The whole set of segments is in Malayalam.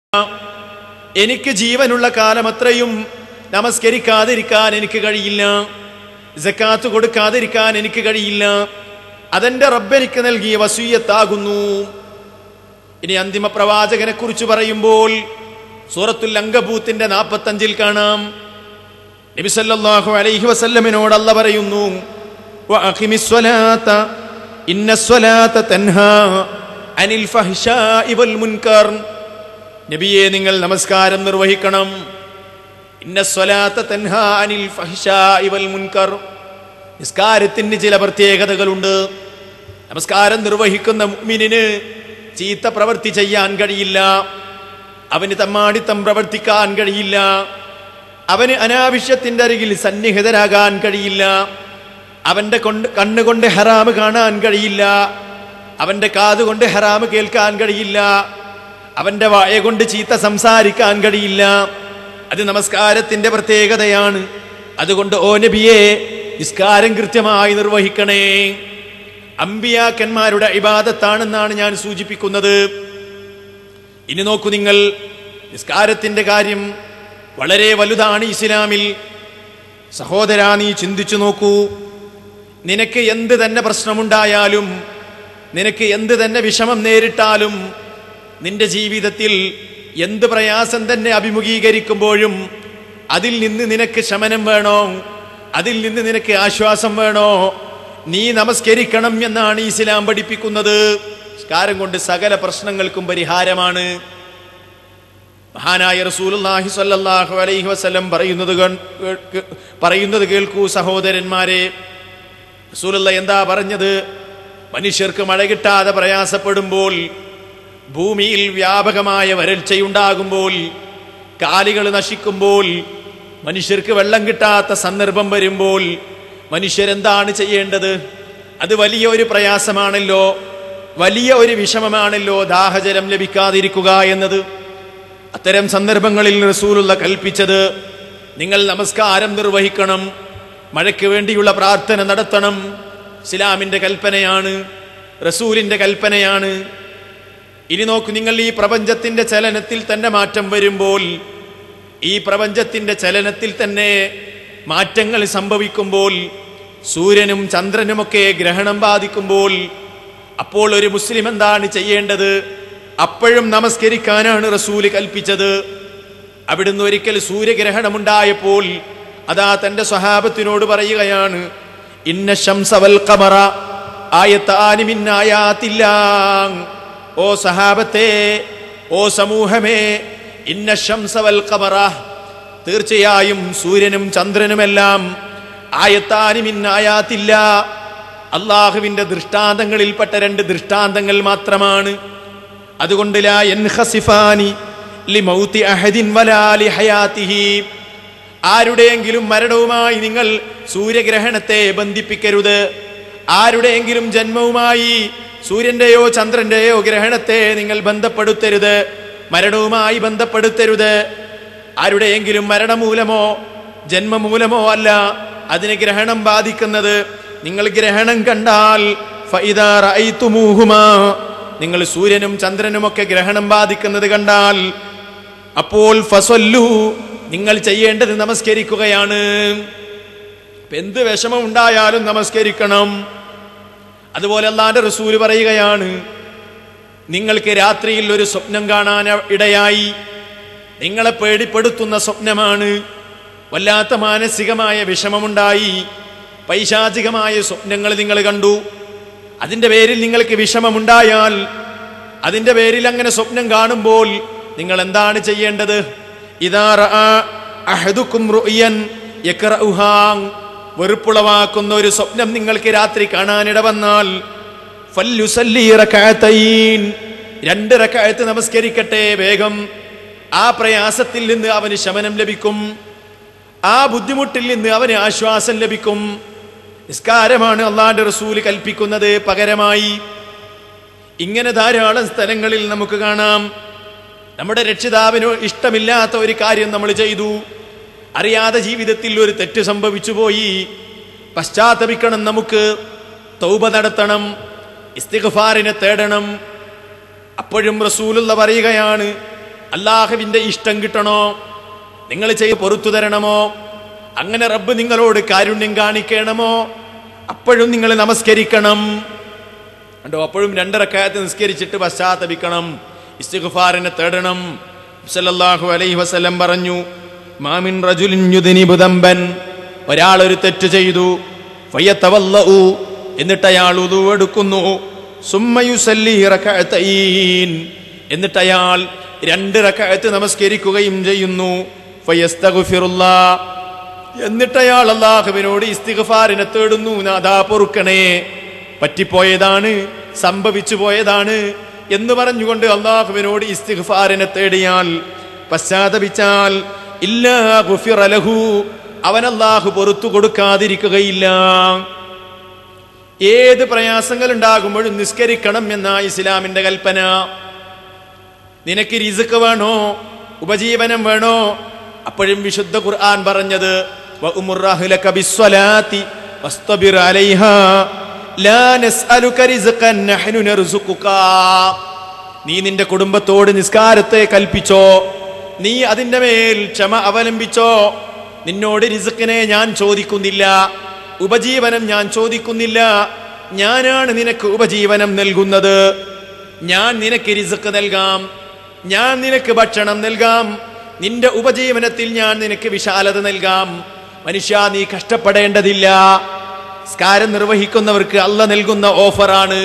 എനിക്ക് ജീവനുള്ള കാലം അത്രയും നമസ്കരിക്കാതിരിക്കാൻ എനിക്ക് കഴിയില്ല, സക്കാത്ത് കൊടുക്കാതിരിക്കാൻ എനിക്ക് കഴിയില്ല. അതെന്റെ റബ്ബെനിക്ക് നൽകിയ വസിയ്യത്താകുന്നു. ഇനി അന്തിമ പ്രവാചകനെ കുറിച്ച് പറയുമ്പോൾ സൂറത്തുൽ അങ്കബൂത്തിന്റെ 45 കാണാം, നബി സല്ലല്ലാഹു അലൈഹി വസല്ലമിനോട് അല്ലാഹു പറയുന്നു, വഅഖിമിസ്സലാത ഇന്നസ്സലാത തൻഹാ അനിൽ ഫഹ്ശാഇ വൽ മുൻകർ. നബിയെ, നിങ്ങൾ നമസ്കാരം നിർവഹിക്കണം. ഇന്നസ്സലാത തൻഹാ അനിൽ ഫഹ്ശാഇ വൽ മുൻകർ. നിസ്കാരത്തിന് ചില പ്രത്യേകതകളുണ്ട്. നമസ്കാരം നിർവഹിക്കുന്ന മുഅ്മിനിന് ചീത്ത പ്രവൃത്തി ചെയ്യാൻ കഴിയില്ല, അവന് തമ്മാടിത്തം പ്രവർത്തിക്കാൻ കഴിയില്ല, അവന് അനാവശ്യത്തിന്റെ അരികിൽ സന്നിഹിതരാകാൻ കഴിയില്ല, അവന്റെ കണ്ണുകൊണ്ട് ഹറാമ് കാണാൻ കഴിയില്ല, അവന്റെ കാതുകൊണ്ട് ഹറാമ് കേൾക്കാൻ കഴിയില്ല, അവന്റെ വായ കൊണ്ട് ചീത്ത സംസാരിക്കാൻ കഴിയില്ല. അത് നമസ്കാരത്തിന്റെ പ്രത്യേകതയാണ്. അതുകൊണ്ട് ഓ നബിയെ, നിസ്കാരം കൃത്യമായി നിർവഹിക്കണേ. അമ്പിയാക്കന്മാരുടെ ഇബാദത്താണെന്നാണ് ഞാൻ സൂചിപ്പിക്കുന്നത്. ഇനി നോക്കൂ നിങ്ങൾ, നിസ്കാരത്തിന്റെ കാര്യം വളരെ വലുതാണ് ഇസ്ലാമിൽ. സഹോദരാ, നീ ചിന്തിച്ചു നോക്കൂ. നിനക്ക് എന്ത് തന്നെ പ്രശ്നമുണ്ടായാലും, നിനക്ക് എന്ത് തന്നെ വിഷമം നേരിട്ടാലും, നിന്റെ ജീവിതത്തിൽ എന്ത് പ്രയാസം തന്നെ അഭിമുഖീകരിക്കുമ്പോഴും അതിൽ നിന്ന് നിനക്ക് ശമനം വേണോ, അതിൽ നിന്ന് നിനക്ക് ആശ്വാസം വേണോ, നീ നമസ്കരിക്കണം എന്നാണ് ഇസ്ലാം പഠിപ്പിക്കുന്നത്. നിസ്കാരം കൊണ്ട് സകല പ്രശ്നങ്ങൾക്കും പരിഹാരമാണ്. മഹാനായ റസൂലുള്ളാഹി സ്വല്ലല്ലാഹു അലൈഹി വസല്ലം പറയുന്നത് കേൾക്കൂ സഹോദരന്മാരെ. റസൂലുള്ള എന്താ പറഞ്ഞത്? മനുഷ്യർക്ക് മഴ കിട്ടാതെ പ്രയാസപ്പെടുമ്പോൾ, ഭൂമിയിൽ വ്യാപകമായ വരൾച്ചയുണ്ടാകുമ്പോൾ, കാലികൾ നശിക്കുമ്പോൾ, മനുഷ്യർക്ക് വെള്ളം കിട്ടാത്ത സന്ദർഭം വരുമ്പോൾ മനുഷ്യരെന്താണ് ചെയ്യേണ്ടത്? അത് വലിയ ഒരു പ്രയാസമാണല്ലോ, വലിയ ഒരു വിഷമമാണല്ലോ ദാഹജലം ലഭിക്കാതിരിക്കുക എന്നത്. അത്തരം സന്ദർഭങ്ങളിൽ റസൂലുള്ള കൽപ്പിച്ചത്, നിങ്ങൾ നമസ്കാരം നിർവഹിക്കണം, മഴയ്ക്ക് വേണ്ടിയുള്ള പ്രാർത്ഥന നടത്തണം. ഇസ്ലാമിന്റെ കൽപ്പനയാണ്, റസൂലിന്റെ കൽപ്പനയാണ്. ഇനി നോക്കൂ നിങ്ങൾ, ഈ പ്രപഞ്ചത്തിന്റെ ചലനത്തിൽ തന്നെ മാറ്റം വരുമ്പോൾ, ഈ പ്രപഞ്ചത്തിന്റെ ചലനത്തിൽ തന്നെ മാറ്റങ്ങൾ സംഭവിക്കുമ്പോൾ, സൂര്യനും ചന്ദ്രനുമൊക്കെ ഗ്രഹണം ബാധിക്കുമ്പോൾ, അപ്പോൾ ഒരു മുസ്ലിം എന്താണ് ചെയ്യേണ്ടത്? അപ്പോഴും നമസ്കരിക്കാനാണ് റസൂല് കൽപ്പിച്ചത്. അവിടുന്ന് ഒരിക്കൽ സൂര്യഗ്രഹണമുണ്ടായപ്പോൾ അതാ തന്റെ സ്വഹാബത്തിനോട് പറയുകയാണ്, ഇന്ന ശംസ വൽ ഖമറ ആയതാനി മിൻ ആയാതില്ലാഹ്. ഓ സഹാബത്തെ, ഓ സമൂഹമേ, ഇന്ന ശംസ വൽ ഖമറ, തീർച്ചയായും സൂര്യനും ചന്ദ്രനുമെല്ലാം ആയതാനി മിൻ ആയാതില്ലാഹ്, അല്ലാഹുവിന്റെ ദൃഷ്ടാന്തങ്ങളിൽപ്പെട്ട 2 ദൃഷ്ടാന്തങ്ങൾ മാത്രമാണ്. അതുകൊണ്ട് ലാ യൻഖസിഫാനി ലിമൗതി അഹദിൻ വലാ ലിഹയാതിഹി, ആരുടെയെങ്കിലും മരണവുമായി നിങ്ങൾ സൂര്യഗ്രഹണത്തെ ബന്ധിപ്പിക്കരുത്. ആരുടെയെങ്കിലും ജന്മവുമായി സൂര്യന്റെയോ ചന്ദ്രന്റെയോ ഗ്രഹണത്തെ നിങ്ങൾ ബന്ധപ്പെടുത്തരുത്, മരണവുമായി ബന്ധപ്പെടുത്തരുത്. ആരുടെയെങ്കിലും മരണമൂലമോ ജന്മമൂലമോ അല്ല അതിന് ഗ്രഹണം ബാധിക്കുന്നത്. നിങ്ങൾ ഗ്രഹണം കണ്ടാൽ ഫഇദാ റഅയ്തുമൂഹുമാ, നിങ്ങൾ സൂര്യനും ചന്ദ്രനുമൊക്കെ ഗ്രഹണം ബാധിക്കുന്നത് കണ്ടാൽ അപ്പോൾ ഫസല്ലു, നിങ്ങൾ ചെയ്യേണ്ടത് നമസ്കരിക്കുകയാണ്. എന്ത് വിഷമം ഉണ്ടായാലും നമസ്കരിക്കണം. അതുപോലെ അല്ലാഹുവിന്റെ റസൂല് പറയുകയാണ്, നിങ്ങൾക്ക് രാത്രിയിൽ ഒരു സ്വപ്നം കാണാൻ ഇടയായി, നിങ്ങളെ പേടിപ്പെടുത്തുന്ന സ്വപ്നമാണ്, വല്ലാത്ത മാനസികമായ വിഷമമുണ്ടായി, പൈശാചികമായ സ്വപ്നങ്ങൾ നിങ്ങൾ കണ്ടു, അതിന്റെ പേരിൽ നിങ്ങൾക്ക് വിഷമമുണ്ടായാൽ, അതിന്റെ പേരിൽ അങ്ങനെ സ്വപ്നം കാണുമ്പോൾ നിങ്ങൾ എന്താണ് ചെയ്യേണ്ടത്? ഇദാ റഅ അഹദുകും റുഅയൻ യക്റഉഹാ, വെറുപ്പുളവാക്കുന്ന ഒരു സ്വപ്നം നിങ്ങൾക്ക് രാത്രി കാണാനിട വന്നാൽ ഫല്യുസല്ലി റകഅതൈൻ, 2 റകഅത്ത് നമസ്കരിക്കട്ടെ വേഗം. ആ പ്രയാസത്തിൽ നിന്ന് അവന് ശമനം ലഭിക്കും, ആ ബുദ്ധിമുട്ടിൽ നിന്ന് അവന് ആശ്വാസം ലഭിക്കും. നിസ്കാരമാണ് അല്ലാഹുവിന്റെ റസൂല് കൽപ്പിക്കുന്നത് പകരമായി. ഇങ്ങനെ ധാരാളം സ്ഥലങ്ങളിൽ നമുക്ക് കാണാം. നമ്മുടെ രക്ഷിതാവിന് ഇഷ്ടമില്ലാത്ത ഒരു കാര്യം നമ്മൾ ചെയ്തു, അറിയാതെ ജീവിതത്തിൽ ഒരു തെറ്റ് സംഭവിച്ചു പോയി, പശ്ചാത്തപിക്കണം, നമുക്ക് തൗബ നടത്തണം, ഇസ്തിഗ്ഫാറിനെ തേടണം. അപ്പോഴും റസൂലുള്ള പറയുകയാണ്, അള്ളാഹുവിന്റെ ഇഷ്ടം കിട്ടണോ, നിങ്ങൾ ചെയ്ത് പൊറത്തു തരണമോ, അങ്ങനെ റബ്ബ് നിങ്ങളോട് കാരുണ്യം കാണിക്കണമോ, അപ്പോഴും നിങ്ങൾ നമസ്കരിക്കണം. കണ്ടോ, അപ്പോഴും 2 റക്അത്ത് നിസ്കരിച്ചിട്ട് പശ്ചാത്തപിക്കണം, ഇസ്തിഗ്ഫാറിനെ തേടണം. സല്ലല്ലാഹു അലൈഹി വസല്ലം പറഞ്ഞു, മാമിൻ റജുലിൻ യുദ്നിബു ദംബൻ, ഒരാൾ ഒരു തെറ്റ് ചെയ്തു, ഫയതവല്ലഉ, എന്നിട്ട് അയാൾ വുദു എടുക്കുന്നു, സുമ്മ യുസല്ലി റക്അതൈൻ, എന്നിട്ട് അയാൾ 2 റക്അത്ത് നമസ്കരിക്കുകയും ചെയ്യുന്നു, ഫയസ്തഗ്ഫിറുല്ലാഹ്, എന്നിട്ട് അയാൾ അല്ലാഹുവിനോട് ഇസ്തിഗ്ഫാറിനെ തേടുന്നു, നാഥാ പൊറുക്കണേ, പറ്റിപ്പോയതാണ്, സംഭവിച്ചു പോയതാണ് എന്ന് പറഞ്ഞുകൊണ്ട് അല്ലാഹുവിനോട് ഇസ്തിഗ്ഫാറിനെ തേടിയാൽ, പശ്ചാത്തപിച്ചാൽ, ഇല്ലാ ഗുഫിറ ലഹു, അവൻ അല്ലാഹു പൊറുത്തു കൊടുക്കാതിരിക്കുകയില്ല. ഏത് പ്രയാസങ്ങൾ ഉണ്ടാകുമ്പോഴും നിസ്കരിക്കണം എന്ന ഇസ്ലാമിന്റെ കൽപ്പന. നിനക്ക് റിസ്ക് വേണോ, ഉപജീവനം വേണോ, അപ്പോഴും വിശുദ്ധ ഖുർആൻ പറഞ്ഞത് വഉമുർ റഹ്ലക ബിസ്സലാത്തി വസ്തബിർ അലൈഹാ ലാ നസ്അലുക റിസ്ഖൻ നഹ്നു നർസുഖുക. നീ നിന്റെ കുടുംബത്തോട് നിസ്കാരത്തെ കൽപ്പിച്ചോ, നീ അതിന്റെ മേൽ ക്ഷമ അവലംബിച്ചോ. നിന്നോട് റിസ്ഖിനെ ഞാൻ ചോദിക്കുന്നില്ല, ഉപജീവനം ഞാൻ ചോദിക്കുന്നില്ല, ഞാനാണ് നിനക്ക് ഉപജീവനം നൽകുന്നത്. ഞാൻ നിനക്ക് റിസ്ഖ് നൽകാം, ഞാൻ നിനക്ക് ഭക്ഷണം നൽകാം, നിന്റെ ഉപജീവനത്തിൽ ഞാൻ നിനക്ക് വിശാലത നൽകാം. മനുഷ്യ, നീ കഷ്ടപ്പെടേണ്ടതില്ല. നിസ്കാരം നിർവഹിക്കുന്നവർക്ക് അള്ള നൽകുന്ന ഓഫറാണ്.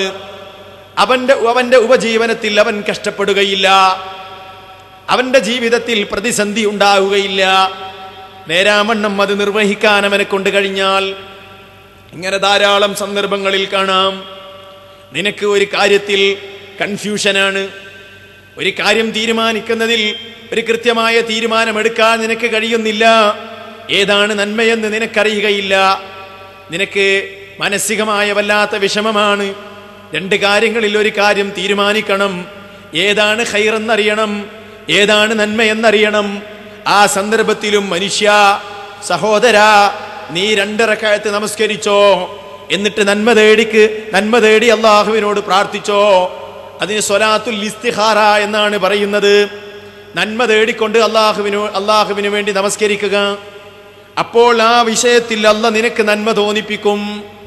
അവന്റെ ഉപജീവനത്തിൽ അവൻ കഷ്ടപ്പെടുകയില്ല, അവന്റെ ജീവിതത്തിൽ പ്രതിസന്ധി ഉണ്ടാവുകയില്ല. നേരാമണ്ണം അത് നിർവഹിക്കാൻ അവനെ കൊണ്ട് കഴിഞ്ഞാൽ, ഇങ്ങനെ ധാരാളം സന്ദർഭങ്ങളിൽ കാണാം. നിനക്ക് ഒരു കാര്യത്തിൽ കൺഫ്യൂഷനാണ്, ഒരു കാര്യം തീരുമാനിക്കുന്നതിൽ ഒരു കൃത്യമായ തീരുമാനമെടുക്കാൻ നിനക്ക് കഴിയുന്നില്ല, ഏതാണ് നന്മയെന്ന് നിനക്കറിയുകയില്ല, നിനക്ക് മാനസികമായ വല്ലാത്ത വിഷമമാണ്. 2 കാര്യങ്ങളിൽ ഒരു കാര്യം തീരുമാനിക്കണം, ഏതാണ് ഖൈറെന്നറിയണം, ഏതാണ് നന്മയെന്നറിയണം. ആ സന്ദർഭത്തിലും മനുഷ്യ, സഹോദര, നീ 2 റക്അത്ത് നമസ്കരിച്ചോ, എന്നിട്ട് നന്മ തേടി അള്ളാഹുവിനോട് പ്രാർത്ഥിച്ചോ. അതിന് സ്വലാത്തുൽ ഇസ്തിഖാറ എന്നാണ് പറയുന്നത്. നന്മ തേടിക്കൊണ്ട് അള്ളാഹുവിന് വേണ്ടി നമസ്കരിക്കുക. അപ്പോൾ ആ വിഷയത്തിൽ അള്ളാഹ് നിനക്ക് നന്മ തോന്നിപ്പിക്കും.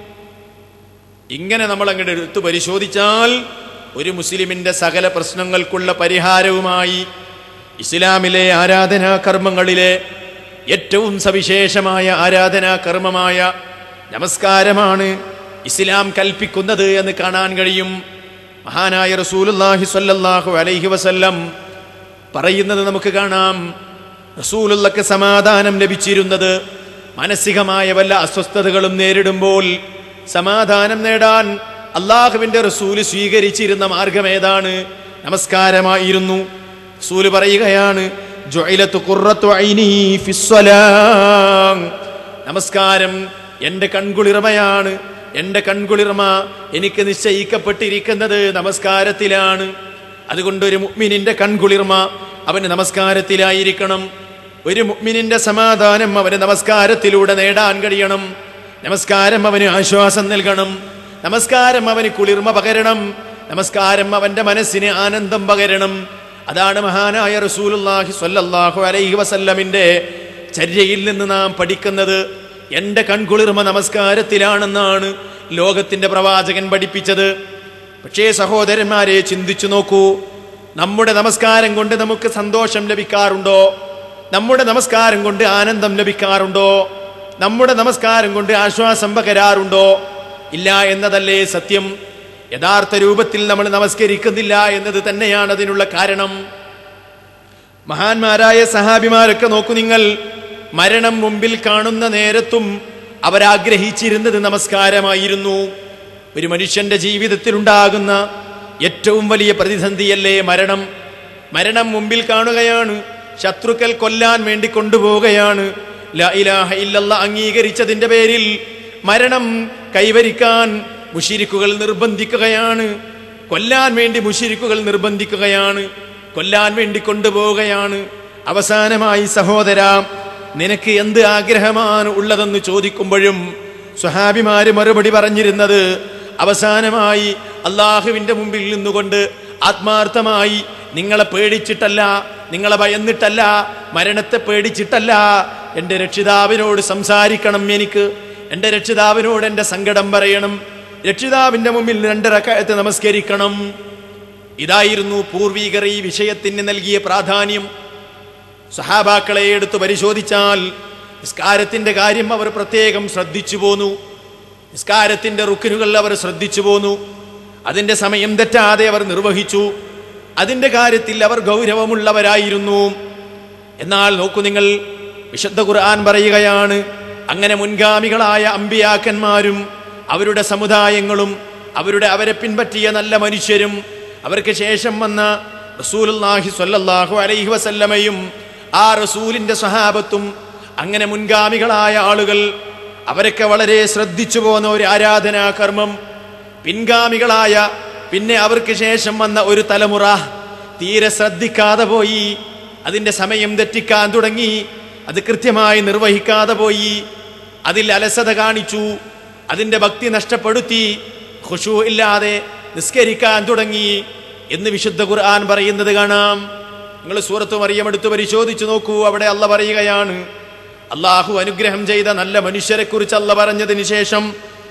ഇങ്ങനെ നമ്മൾ അങ്ങോട്ട് എടുത്തു പരിശോധിച്ചാൽ ഒരു മുസ്ലിമിന്റെ സകല പ്രശ്നങ്ങൾക്കുള്ള പരിഹാരവുമായി ഇസ്ലാമിലെ ആരാധനാ കർമ്മങ്ങളിലെ ഏറ്റവും സവിശേഷമായ ആരാധനാ കർമ്മമായ നമസ്കാരമാണ് ഇസ്ലാം കൽപ്പിക്കുന്നത് എന്ന് കാണാൻ കഴിയും. മഹാനായ റസൂലുള്ളാഹി സ്വല്ലല്ലാഹു അലൈഹി വസല്ലം പറയുന്നത് നമുക്ക് കാണാം. റസൂലുള്ളാഹിക്ക് സമാധാനം ലഭിച്ചിരുന്നത് മാനസികമായ വല്ല അസ്വസ്ഥതകളും നേരിടുമ്പോൾ സമാധാനം നേടാൻ അള്ളാഹുവിന്റെ റസൂല് സ്വീകരിച്ചിരുന്ന മാർഗം ഏതാണ്? നമസ്കാരമായിരുന്നു. റസൂല് പറയുകയാണ്, ജുഇലതു ഖുർറത്തു ഐനി ഫിസ്സലാം, നമസ്കാരം എൻ്റെ കൺകുളിർമയാണ്, എൻ്റെ കൺകുളിർമ എനിക്ക് നിശ്ചയിക്കപ്പെട്ടിരിക്കുന്നത് നമസ്കാരത്തിലാണ്. അതുകൊണ്ട് ഒരു മുഅ്മിനിന്റെ കൺകുളിർമ അവന് നമസ്കാരത്തിലായിരിക്കണം. ഒരു മുഅ്മിനിന്റെ സമാധാനം അവന് നമസ്കാരത്തിലൂടെ നേടാൻ കഴിയണം. നമസ്കാരം അവന് ആശ്വാസം നൽകണം. നമസ്കാരം അവന് കുളിർമ പകരണം. നമസ്കാരം അവന്റെ മനസ്സിന് ആനന്ദം പകരണം. അതാണ് മഹാനായ റസൂലുള്ളാഹി സ്വല്ലല്ലാഹു അലൈഹി വസല്ലമിന്റെ ചര്യയിൽ നിന്ന് നാം പഠിക്കുന്നത്. എൻ്റെ കൺകുളിർമ നമസ്കാരത്തിലാണെന്നാണ് ലോകത്തിന്റെ പ്രവാചകൻ പഠിപ്പിച്ചത്. പക്ഷേ സഹോദരന്മാരെ, ചിന്തിച്ചു നോക്കൂ, നമ്മുടെ നമസ്കാരം കൊണ്ട് നമുക്ക് സന്തോഷം ലഭിക്കാറുണ്ടോ? നമ്മുടെ നമസ്കാരം കൊണ്ട് ആനന്ദം ലഭിക്കാറുണ്ടോ? നമ്മുടെ നമസ്കാരം കൊണ്ട് ആശ്വാസം പകരാറുണ്ടോ? ഇല്ല എന്നതല്ലേ സത്യം. യഥാർത്ഥ രൂപത്തിൽ നമ്മൾ നമസ്കരിക്കുന്നില്ല എന്നത് തന്നെയാണ് അതിനുള്ള കാരണം. മഹാന്മാരായ സഹാബിമാരൊക്കെ നോക്കൂ നിങ്ങൾ, മരണം മുമ്പിൽ കാണുന്ന നേരത്തും അവരാഗ്രഹിച്ചിരുന്നത് നമസ്കാരമായിരുന്നു. ഒരു മനുഷ്യന്റെ ജീവിതത്തിൽ ഉണ്ടാകുന്ന ഏറ്റവും വലിയ പ്രതിസന്ധിയല്ലേ മരണം. മരണം മുമ്പിൽ കാണുകയാണ്, ശത്രുക്കൾ കൊല്ലാൻ വേണ്ടി കൊണ്ടുപോവുകയാണ്. ലാ ഇലാഹ ഇല്ലല്ലാഹ് അംഗീകരിച്ചതിന്റെ പേരിൽ മരണം കൈവരിക്കാൻ മുശ്രിക്കുകൾ നിർബന്ധിക്കുകയാണ്. കൊല്ലാൻ വേണ്ടി മുശ്രിക്കുകൾ നിർബന്ധിക്കുകയാണ്, കൊല്ലാൻ വേണ്ടി കൊണ്ടുപോവുകയാണ്. അവസാനമായി സഹോദര, നിനക്ക് എന്ത് ആഗ്രഹമാണ് ഉള്ളതെന്ന് ചോദിക്കുമ്പോഴും സ്വഹാബിമാര് മറുപടി പറഞ്ഞിരുന്നത്, അവസാനമായി അള്ളാഹുവിന്റെ മുമ്പിൽ നിന്നുകൊണ്ട് ആത്മാർത്ഥമായി നിങ്ങളെ പേടിച്ചിട്ടല്ല, നിങ്ങളെ ഭയന്നിട്ടല്ല, മരണത്തെ പേടിച്ചിട്ടല്ല. എൻ്റെ രക്ഷിതാവിനോട് സംസാരിക്കണം, എനിക്ക് എൻ്റെ രക്ഷിതാവിനോട് എൻ്റെ സങ്കടം പറയണം, രക്ഷിതാവിൻ്റെ മുമ്പിൽ 2 റക്അത്ത് നമസ്കരിക്കണം. ഇതായിരുന്നു പൂർവികർ ഈ വിഷയത്തിന് നൽകിയ പ്രാധാന്യം. സഹാബാക്കളെ എടുത്ത് പരിശോധിച്ചാൽ നിസ്കാരത്തിന്റെ കാര്യം അവർ പ്രത്യേകം ശ്രദ്ധിച്ചു പോന്നു. നിസ്കാരത്തിന്റെ റുക്നുകൾ അവർ ശ്രദ്ധിച്ചു പോന്നു. അതിന്റെ സമയം തെറ്റാതെ അവർ നിർവഹിച്ചു. അതിന്റെ കാര്യത്തിൽ അവർ ഗൗരവമുള്ളവരായിരുന്നു. എന്നാൽ നോക്കൂ നിങ്ങൾ, വിശുദ്ധ ഖുർആൻ പറയുകയാണ്, അങ്ങനെ മുൻഗാമികളായ അമ്പിയാക്കന്മാരും അവരുടെ സമുദായങ്ങളും അവരെ പിൻപറ്റിയ നല്ല മനുഷ്യരും അവർക്ക് ശേഷം വന്ന റസൂലുള്ളാഹി സ്വല്ലല്ലാഹു അലൈഹി വസല്ലമയും ആ റസൂലിന്റെ സ്വഹാബത്തും അങ്ങനെ മുൻഗാമികളായ ആളുകൾ അവരൊക്കെ വളരെ ശ്രദ്ധിച്ചു പോന്ന ഒരു ആരാധനാ കർമ്മം പിൻഗാമികളായ പിന്നെ അവർക്ക് ശേഷം വന്ന ഒരു തലമുറ തീരെ ശ്രദ്ധിക്കാതെ പോയി. അതിന്റെ സമയം തെറ്റിക്കാൻ തുടങ്ങി, അത് കൃത്യമായി നിർവഹിക്കാതെ പോയി, അതിൽ അലസത കാണിച്ചു, അതിന്റെ ഭക്തി നഷ്ടപ്പെടുത്തി, ഖുശൂ ഇല്ലാതെ നിസ്കരിക്കാൻ തുടങ്ങി എന്ന് വിശുദ്ധ ഖുർആൻ പറയുന്നത് കാണാം. നിങ്ങൾ സൂറത്ത് മറിയം എടുത്ത് പരിശോധിച്ചു നോക്കൂ. അവിടെ അല്ലാഹു പറയുകയാണ്, അല്ലാഹു അനുഗ്രഹം ചെയ്ത നല്ല മനുഷ്യരെ കുറിച്ച് അല്ലാഹു പറഞ്ഞതിന് ശേഷം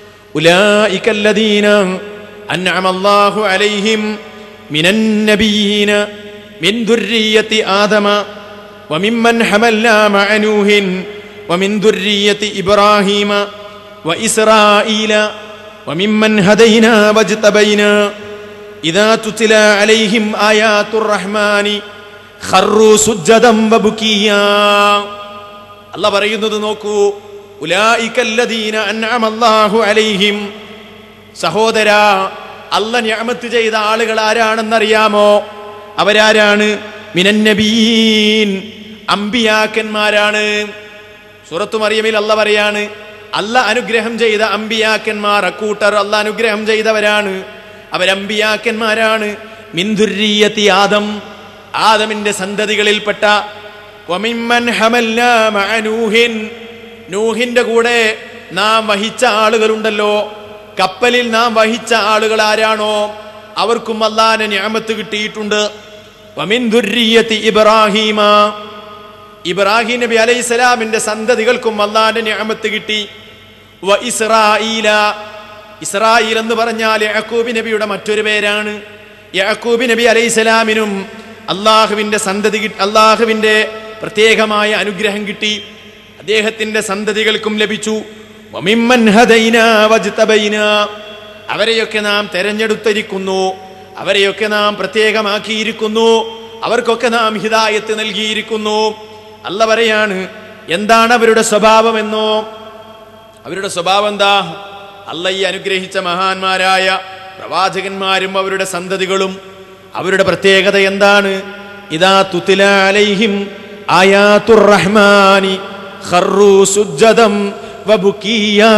ഉലൈകല്ലദീന അൻഅമല്ലാഹു അലൈഹിം മിനൻ നബിയ്യീന മിൻ ദുർരിയ്യതി ആദമ വമിമ്മൻ ഹമൽനാ മഅ നൂഹിൻ വമിൻ ദുർരിയ്യതി ഇബ്രാഹീമ വഇസ്രായീല വമിമ്മൻ ഹദൈനാ വജ്തബൈനാ ഇദാ തുത്ലാ അലൈഹിം ആയാതുർ റഹ്മാനി ഖറൂ സുജ്ജദൻ വബുകിയാ. അല്ലാഹു പറയുന്നത് നോക്കൂ, ഉലൈകല്ലദീന അൻഅമല്ലാഹു അലൈഹിം. സഹോദരാ, അല്ലാഹു നിഅമത്ത് ചെയ്ത ആളുകൾ ആരാണെന്നറിയാമോ? അവരാരാണ്? മിനൻ നബിയീൻ, അമ്പിയാക്കന്മാരാണ്. സൂറത്തു മറിയമിൽ അല്ലാഹു പറയാണ്, അല്ലാഹു അനുഗ്രഹം ചെയ്ത അമ്പിയാക്കന്മാർ അക്കൂട്ടർ അല്ലാഹു അനുഗ്രഹം ചെയ്തവരാണ്, അവരമ്പിയാക്കന്മാരാണ്. മിൻ ദുർരിയ്യതി ആദം, ആദമിന്റെ സന്തതികളിൽപ്പെട്ട. വമിമ്മൻ ഹമൽനാ മഅ നൂഹിൻ, നൂഹിന്റെ കൂടെ നാം വഹിച്ച ആളുകളുണ്ടല്ലോ, കപ്പലിൽ നാം വഹിച്ച ആളുകൾ ആരാണോ അവർക്കും അല്ലാഹുവിന്റെ നിഅമത്ത് കിട്ടിയിട്ടുണ്ട്. വമിൻ ദുർരിയ്യതി ഇബ്രാഹീമ, ഇബ്രാഹിം നബി അലൈഹിസ്സലാമിന്റെ സന്തതികൾക്കും അല്ലാഹുവിന്റെ നിഅമത്ത് കിട്ടി. വ ഇസ്രായീല, ഇസ്രായീൽ എന്ന് പറഞ്ഞാൽ യാക്കൂബ് നബിയുടെ മറ്റൊരു പേരാണ്. യാക്കൂബ് നബി അലൈഹിസ്സലാമിനും അള്ളാഹുവിന്റെ സന്തതി, അള്ളാഹുവിന്റെ പ്രത്യേകമായ അനുഗ്രഹം കിട്ടി, അദ്ദേഹത്തിന്റെ സന്തതികൾക്കും ലഭിച്ചു. വമിമ്മൻ ഹദൈനാ വജ്തബൈനാ, അവരെയൊക്കെ നാം തെരഞ്ഞെടുത്തിരിക്കുന്നു, അവരെയൊക്കെ നാം പ്രത്യേകമാക്കിയിരിക്കുന്നു, അവർക്കൊക്കെ നാം ഹിദായത്ത് നൽകിയിരിക്കുന്നു. അല്ലാഹു പറയാണ്, എന്താണ് അവരുടെ സ്വഭാവമെന്നോ? അവരുടെ സ്വഭാവം എന്താ? അല്ലാഹു ഈ അനുഗ്രഹിച്ച മഹാന്മാരായ പ്രവാചകന്മാരും അവരുടെ സന്തതികളും അവരുടെ പ്രത്യേകത എന്താണ്? ഇദാ തുത്ലാ അലൈഹിം ആയാതുർ റഹ്മാനി ഖറൂ സുജ്ജദൻ വബുകിയാ.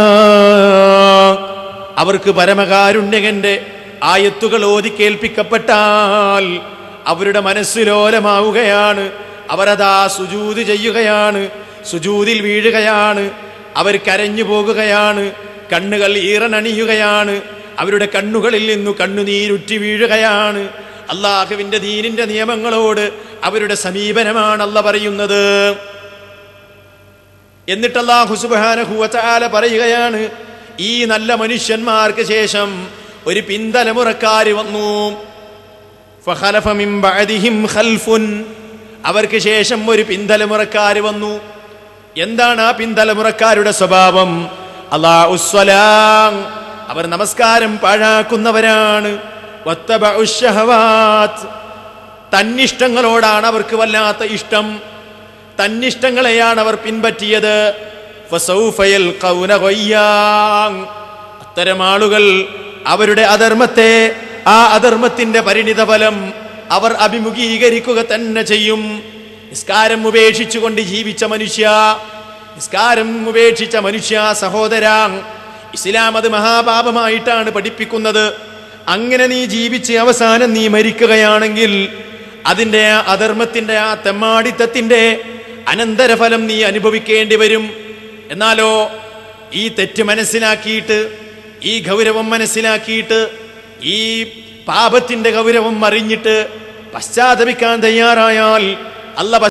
അവർക്ക് പരമകാരുണ്യകന്റെ ആയത്തുകൾ ഓതി കേൾപ്പിക്കപ്പെട്ടാൽ അവരുടെ മനസ്സിലോലമാവുകയാണ്, അവരതാ സുജൂദ് ചെയ്യുകയാണ്, സുജൂദിൽ വീഴുകയാണ്, അവർ കരഞ്ഞു പോകുകയാണ്, കണ്ണുകൾ ഈറനണിയുകയാണ്, അവരുടെ കണ്ണുകളിൽ നിന്നു കണ്ണുനീരുറ്റി വീഴുകയാണ്. അള്ളാഹുവിന്റെ ദീനിന്റെ നിയമങ്ങളോട് അവരുടെ സമീപനമാണ് അല്ലാഹു പറയുന്നത്. എന്നിട്ട് അല്ലാഹു സുബ്ഹാനഹു വ തആല പറയുകയാണ്, ഈ നല്ല മനുഷ്യന്മാർക്ക് ശേഷം ഒരു പിന്തലമുറക്കാര് വന്നു. ഫഖലഫ മിൻ ബഅദിഹിം ഖൽഫുൻ, അവർക്ക് ശേഷം ഒരു പിന്തലമുറക്കാര് വന്നു. എന്താണ് ആ പിന്തലമുറക്കാരുടെ സ്വഭാവം? അല്ലാഹുസ്സലാം, അവർ നമസ്കാരം പാഴാക്കുന്നവരാണ്. വത്തബഉശ് ശഹവാത്ത്, തന്നിഷ്ടങ്ങളോടാണ് അവർക്ക് വല്ലാത്ത ഇഷ്ടം, തന്നിഷ്ടങ്ങളെയാണ് അവർ പിൻപറ്റിയത്. ഫസൗഫ യൽഖൗന ഗയ്യാ, അത്തരം ആളുകൾ അവരുടെ അധർമ്മത്തെ, ആ അധർമ്മത്തിന്റെ പരിണിത ഫലം അവർ അഭിമുഖീകരിക്കുക തന്നെ ചെയ്യും. നിസ്കാരം ഉപേക്ഷിച്ചുകൊണ്ട് ജീവിച്ച മനുഷ്യ, നിസ്കാരം ഉപേക്ഷിച്ച മനുഷ്യ സഹോദരാ, ഇസ്ലാം അത് മഹാപാപമായിട്ടാണ് പഠിപ്പിക്കുന്നത്. അങ്ങനെ നീ ജീവിച്ച് അവസാനം നീ മരിക്കുകയാണെങ്കിൽ അതിൻ്റെ ആ അധർമ്മത്തിന്റെ, ആ തെമ്മാടിത്തത്തിന്റെ അനന്തരഫലം നീ അനുഭവിക്കേണ്ടി വരും. എന്നാലോ ഈ തെറ്റ് മനസ്സിലാക്കിയിട്ട്, ഈ ഗൗരവം മനസ്സിലാക്കിയിട്ട്, ഈ പാപത്തിന്റെ ഗൗരവം അറിഞ്ഞിട്ട് പശ്ചാത്തപിക്കാൻ തയ്യാറായാൽ അല്ല